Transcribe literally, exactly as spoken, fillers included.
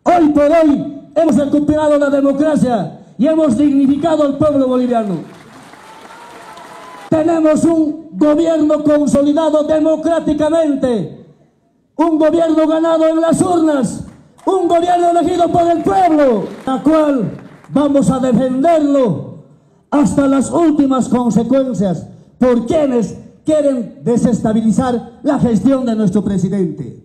Hoy por hoy hemos recuperado la democracia y hemos dignificado al pueblo boliviano. Tenemos un gobierno consolidado democráticamente, un gobierno ganado en las urnas, un gobierno elegido por el pueblo, la cual vamos a defenderlo hasta las últimas consecuencias por quienes quieren desestabilizar la gestión de nuestro presidente.